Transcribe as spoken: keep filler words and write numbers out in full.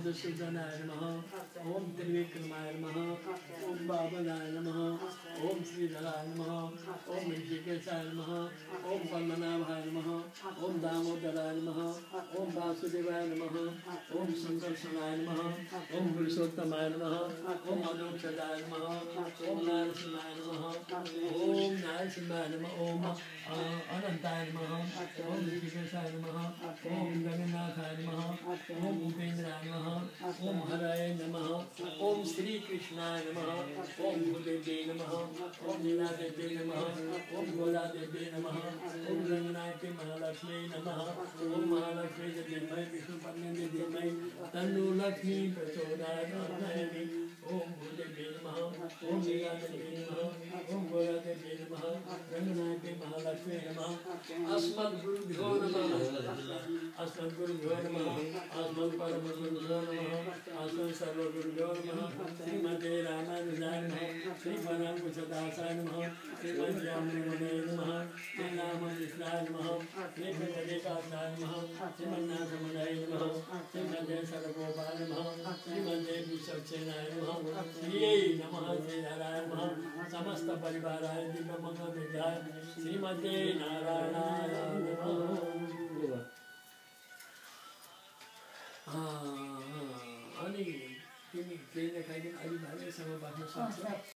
मधुसूदनाय नमः ओम त्रिविक्रमाय नमः ओम बाबलाय नमः ओम श्रीधराय नमः ओम ऋषिकेशाय नमः ओम पद्मनाभाय नमः ओम दामोदराय नमः ओम वासुदेवाय नमः ओम संकर्षणाय नमः ओम पुरुषोत्तमाय नमः ओम अनोक्षदाय नमः ओम नारसिंहाय नमः ओम नारसिंहाय नमः ओम अनंताय नमः ओम ऋषिकेशाय नमः ओम गणनाथाय नमः ओम भूपेन्द्राय नमः ओम हराय नमः ओम श्री कृष्णाय नमः ओम भूदेव्यै नमः ओम लीलादेव्यै नमः ओम गोदादेव्यै नमः ओम रंगनायकी महालक्ष्मी नमः ओम महालक्ष्मी देवी विष्णुपत्नी देवी तन्नो लक्ष्मी प्रचोदयात् ओम भूदेव्यै नमः ओम लीलादेव्यै नमः ओम गोदादेव्यै नमः रंगनायकी महालक्ष्मी नमः अस्मद्गुरुभ्यो नमः अस्मद्गुरुभ्यो नमः अस्मत्परमगुरुभ्यो नमः अस्मत्सर्वगुरुभ्यो नमः श्रीमते रामानुजाय नमः श्रीपराङ्कुशदासाय नमः श्रीमद्यामुने नमः श्रीरामकृष्णाय नमः श्रीपतिकासाय नमः श्रीमन्नाथमुनाय नमः श्रीमते सर्वगोपाय नमः श्रीमते विश्वक्सेनाय नमः श्रीयै नमः श्रीनारायण नमः समस्त परिवाराय दिव्यमंगलविद्याय श्रीमते नारायणाय नमः। अनि तिमी केही नखाइकन अलि भाइसँग बाँच्न सक्छौ।